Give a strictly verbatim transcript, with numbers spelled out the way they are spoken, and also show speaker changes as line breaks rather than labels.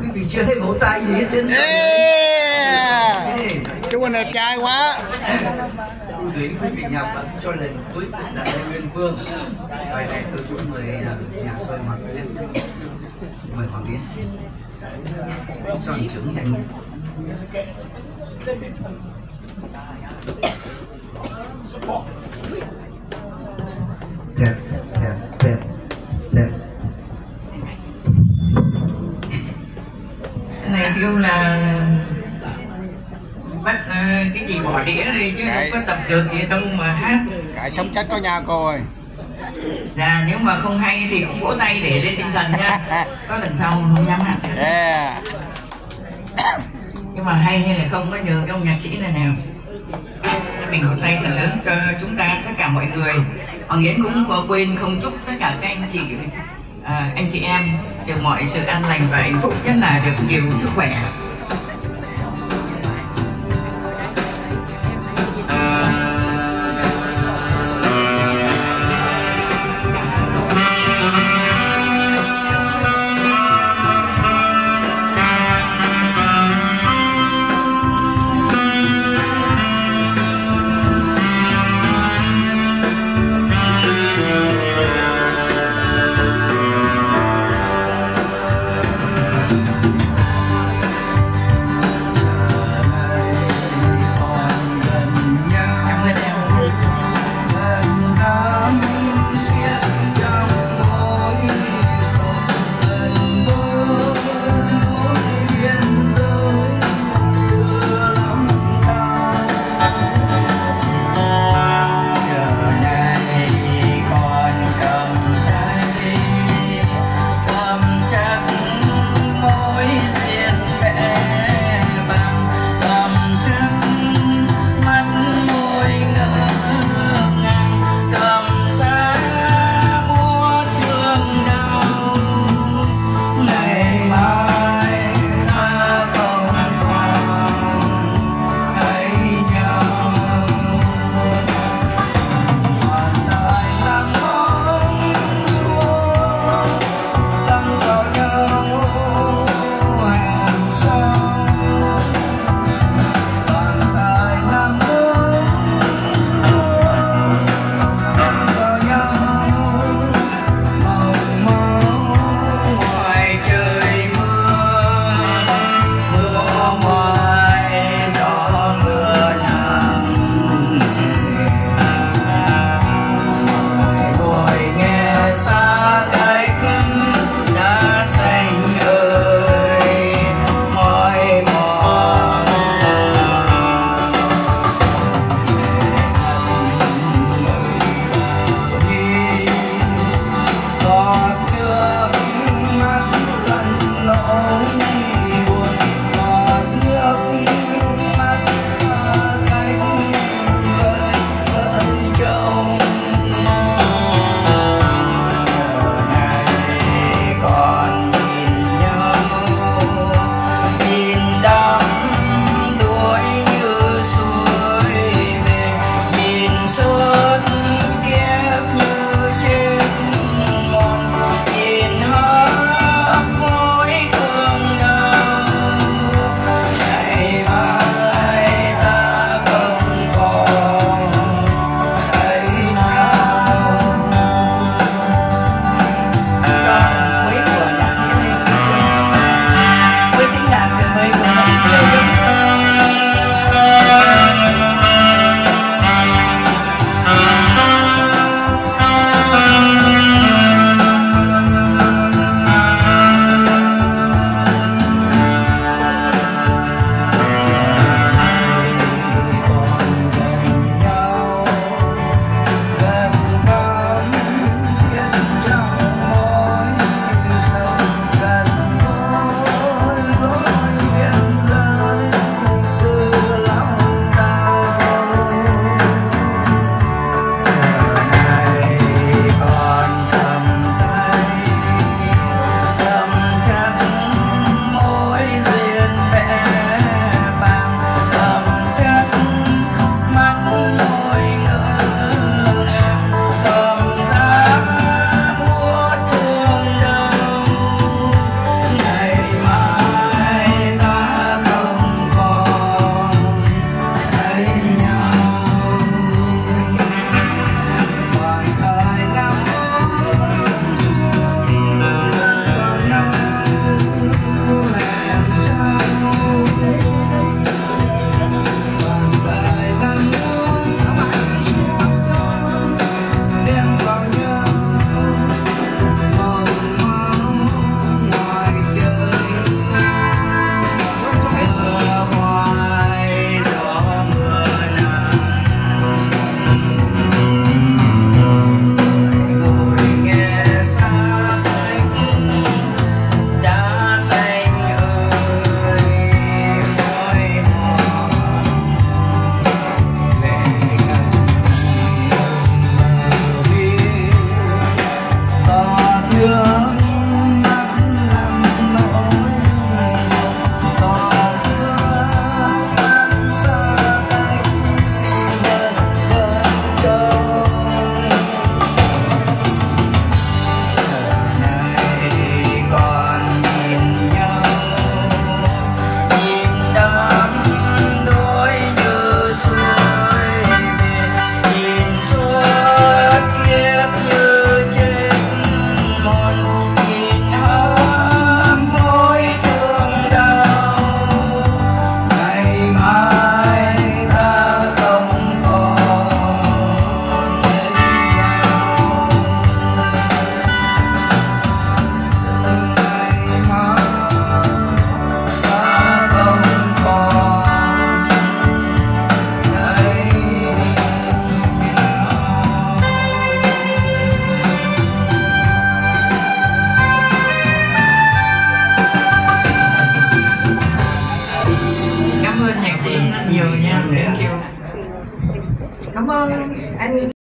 quý vị chưa thấy vỗ tay gì hết trơn.
Chú anh đẹp trai quá.
Thu Thủy quý vị nhạc vẫn cho lần cuối cùng là Lê Nguyên Phương. Bài này tôi cũng mời nhạc tôi Hoàng Tiến, mời Hoàng Tiến cho anh trưởng nhanh. Đẹp, đẹp, đẹp, đẹp.
Cái này kêu là bắt uh, cái gì bỏ đĩa đi chứ
Cái...
không có tập trượt gì đâu mà hát.
Cái sống chết có nhau cô ơi.
Dạ nếu mà không hay thì cũng vỗ tay để lên tinh thần nha. Có lần sau không dám hát.
Yeah.
Nhưng mà hay hay là không có nhờ cái ông nhạc sĩ này nào. Mình một tay thật lớn cho chúng ta tất cả mọi người. Hoàng Yến cũng có quên không chúc tất cả các anh chị à, anh chị em được mọi sự an lành và hạnh phúc, nhất là được nhiều sức khỏe. nhạc sĩ rất nhiều nha. Thank you. Cảm ơn anh.